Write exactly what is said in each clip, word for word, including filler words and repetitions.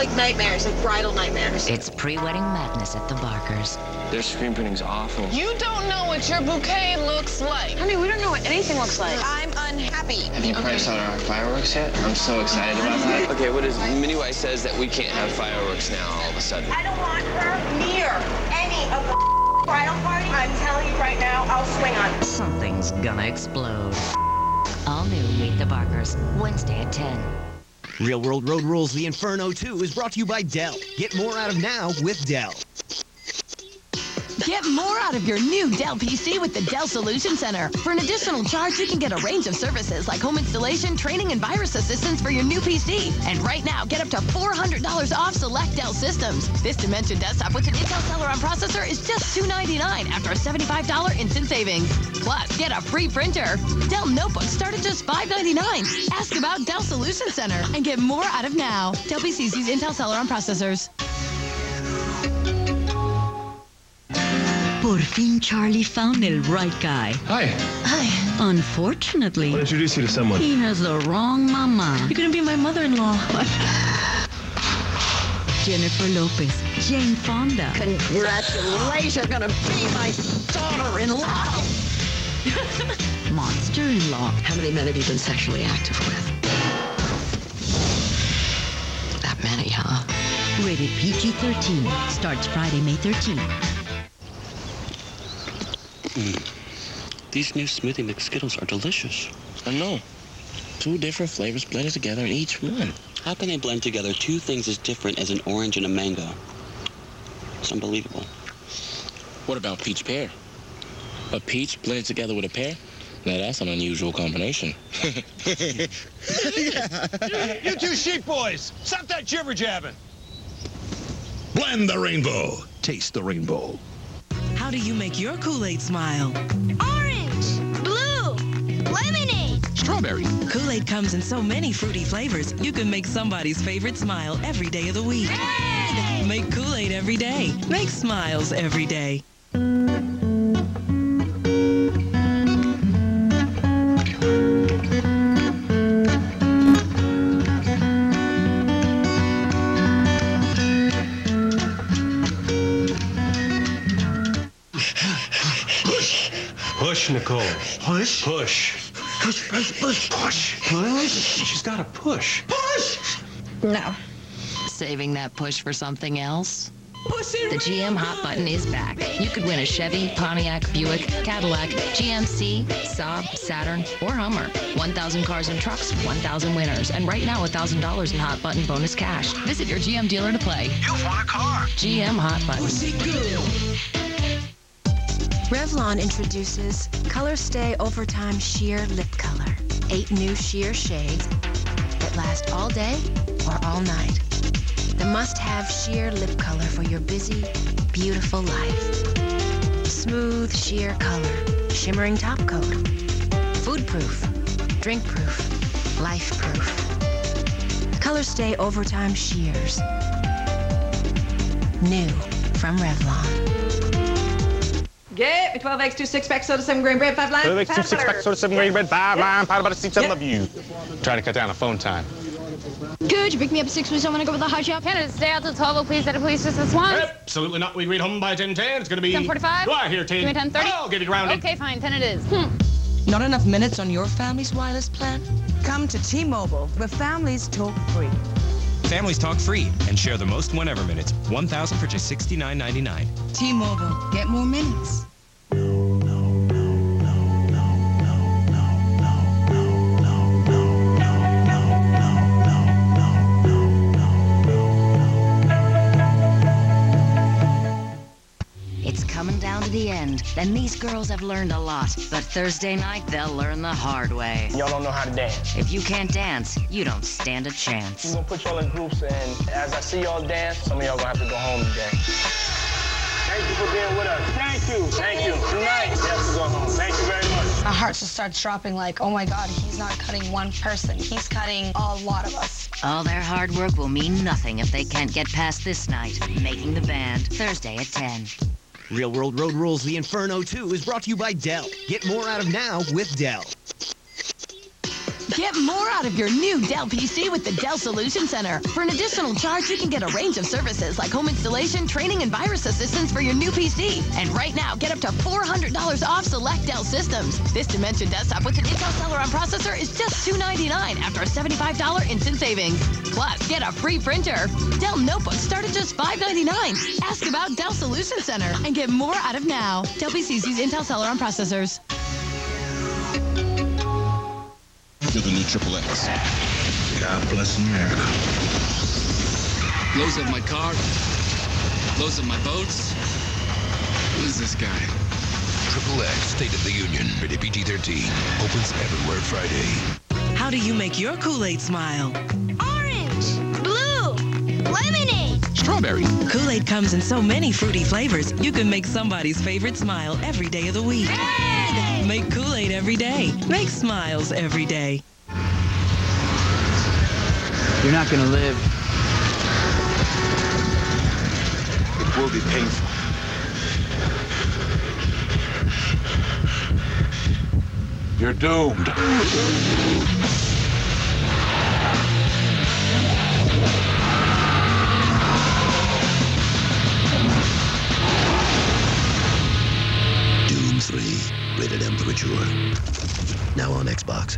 like nightmares, like bridal nightmares. It's pre-wedding madness at the Barkers. Their screen printing's awful. You don't know what your bouquet looks like. Honey, we don't know what anything looks like. I'm unhappy. Have you priced out our fireworks yet? I'm so excited about that. Okay, what is Minnie White says that we can't have fireworks now all of a sudden? I don't want her near any of the bridal party. I'm telling you right now, I'll swing on it. Something's gonna explode. All new Meet the Barkers, Wednesday at ten. Real World Road Rules The Inferno two is brought to you by Dell. Get more out of now with Dell. Get more out of your new Dell P C with the Dell Solution Center. For an additional charge, you can get a range of services like home installation, training, and virus assistance for your new P C. And right now, get up to four hundred dollars off select Dell systems. This Dimension desktop with an Intel Celeron processor is just two ninety-nine after a seventy-five dollars instant savings. Plus, get a free printer. Dell notebooks start at just five ninety-nine. Ask about Dell Solution Center and get more out of now. Dell P Cs use Intel Celeron processors. Por fin Charlie found el right guy. Hi. Hi. Unfortunately, I'll introduce you to someone. He has the wrong mama. You're gonna be my mother-in-law. Jennifer Lopez, Jane Fonda. Congratulations, you're gonna be my daughter-in-law. Monster-in-law. How many men have you been sexually active with? That many, huh? Rated P G thirteen. Starts Friday, May thirteenth. Mm. These new smoothie mix Skittles are delicious. I know. Two different flavors blended together in each one. How can they blend together two things as different as an orange and a mango? It's unbelievable. What about peach pear? A peach blended together with a pear? Now that's an unusual combination. you, you two sheep boys, stop that jibber jabbing. Blend the rainbow. Taste the rainbow. How do you make your Kool-Aid smile? Orange, blue, lemonade, strawberry. Kool-Aid comes in so many fruity flavors, you can make somebody's favorite smile every day of the week. red. Make Kool-Aid every day. Make smiles every day. Push, Nicole. Push? Push. Push, push, push. Push. Push. She's got to push. Push! No. Saving that push for something else? Push it. The G M Hot Button is back. You could win a Chevy, Pontiac, Buick, Cadillac, G M C, Saab, Saturn, or Hummer. one thousand cars and trucks, one thousand winners. And right now, one thousand dollars in Hot Button bonus cash. Visit your G M dealer to play. You've won a car. G M Hot Button. Push it good. Revlon introduces Color Stay Overtime Sheer Lip Color. Eight new sheer shades that last all day or all night. The must-have sheer lip color for your busy, beautiful life. Smooth sheer color, shimmering top coat. Food-proof, drink-proof, life-proof. Color Stay Overtime Sheers. New from Revlon. Get me twelve eggs, two six-pack soda, seven grain bread, five lines. twelve eggs, two six-pack soda, seven grain bread, five lines, powder butter, seeds, I Yep. love you. Trying to cut down on phone time. Could you pick me up at six, please? I want to go with the hot shop. Canada, stay out till twelve, oh, please, that please, just this one. Absolutely not. We read home by ten ten. It's going to be... ten forty-five? Do I hear ten? Give me ten thirty? I'll get it rounded. Okay, fine, ten it is. Hmm. Not enough minutes on your family's wireless plan? Come to T-Mobile, where families talk free. Families talk free and share the most whenever minutes. one thousand for just sixty-nine ninety-nine. T-Mobile, get more minutes. It's coming down to the end, and these girls have learned a lot. But Thursday night, they'll learn the hard way. Y'all don't know how to dance. If you can't dance, you don't stand a chance. I'm gonna put y'all in groups, and as I see y'all dance, some of y'all gonna have to go home today. Thank you for being with us. Thank you. Thank you. Tonight, you have to go home. Thank you very much. My heart just starts dropping like, oh my God, he's not cutting one person. He's cutting a lot of us. All their hard work will mean nothing if they can't get past this night. Making the Band, Thursday at ten. Real World Road Rules The Inferno two is brought to you by Dell. Get more out of now with Dell. Get more out of your new Dell P C with the Dell Solution Center. For an additional charge, you can get a range of services like home installation, training, and virus assistance for your new P C. And right now, get up to four hundred dollars off select Dell systems. This Dimension desktop with an Intel Celeron processor is just two ninety-nine after a seventy-five dollars instant savings. Plus, get a free printer. Dell notebooks start at just five ninety-nine. Ask about Dell Solution Center and get more out of now. Dell P Cs use Intel Celeron processors. You're the new Triple X. God bless America. Blows up my car. Blows up my boats. Who is this guy? Triple X State of the Union. Rated P G thirteen. Opens everywhere Friday. How do you make your Kool-Aid smile? Orange, blue, lemonade, strawberry. Kool-Aid comes in so many fruity flavors, you can make somebody's favorite smile every day of the week. red. Make Kool-Aid every day. Make smiles every day. You're not gonna live. It will be painful. You're doomed. Doom three. Rated M for mature. Now on Xbox.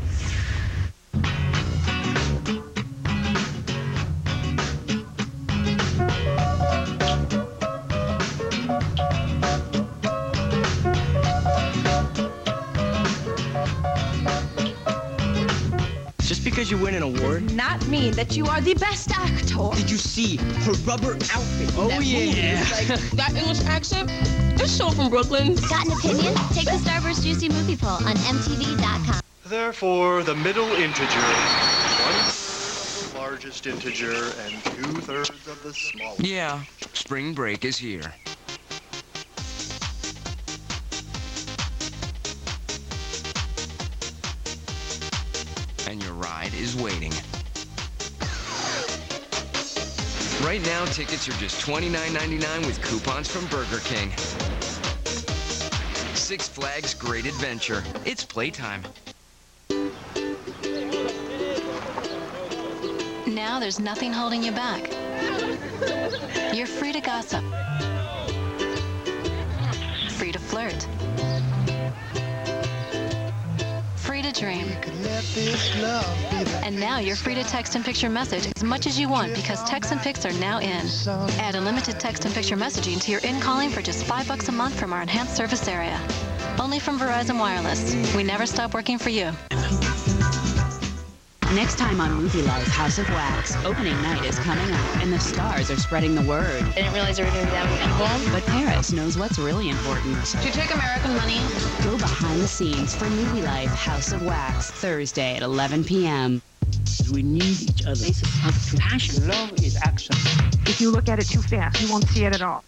Just because you win an award? Not mean that you are the best actor. Did you see her rubber outfit? Oh, that yeah. movie? Like, that English accent? It's so from Brooklyn. Got an opinion? Take the Starburst Juicy Movie Poll on M T V dot com. Therefore, the middle integer, one-third of the largest integer and two-thirds of the smallest. Yeah, spring break is here. And your ride is waiting. Right now, tickets are just twenty-nine ninety-nine with coupons from Burger King. Six Flags Great Adventure. It's playtime. Now there's nothing holding you back. You're free to gossip. Free to flirt. Free to dream. And now you're free to text and picture message as much as you want because text and pics are now in. Add unlimited text and picture messaging to your in-calling for just five bucks a month from our enhanced service area. Only from Verizon Wireless. We never stop working for you. Next time on Movie Life, House of Wax, opening night is coming up, and the stars are spreading the word. I didn't realize there were going to be that many people. But Paris knows what's really important. Do you take American money? Go behind the scenes for Movie Life, House of Wax, Thursday at eleven p m We need each other. Basis of compassion. Love is action. If you look at it too fast, you won't see it at all.